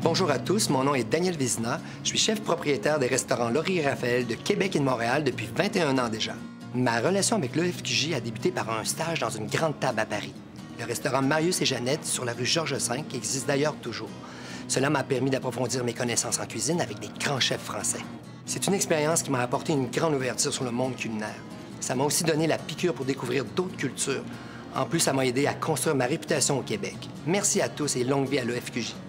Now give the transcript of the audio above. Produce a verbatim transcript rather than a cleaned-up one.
Bonjour à tous, mon nom est Daniel Vézina. Je suis chef propriétaire des restaurants Laurier et Raphaël de Québec et de Montréal depuis vingt et un ans déjà. Ma relation avec l'E F Q J a débuté par un stage dans une grande table à Paris. Le restaurant Marius et Jeannette sur la rue Georges cinq existe d'ailleurs toujours. Cela m'a permis d'approfondir mes connaissances en cuisine avec des grands chefs français. C'est une expérience qui m'a apporté une grande ouverture sur le monde culinaire. Ça m'a aussi donné la piqûre pour découvrir d'autres cultures. En plus, ça m'a aidé à construire ma réputation au Québec. Merci à tous et longue vie à l'E F Q J.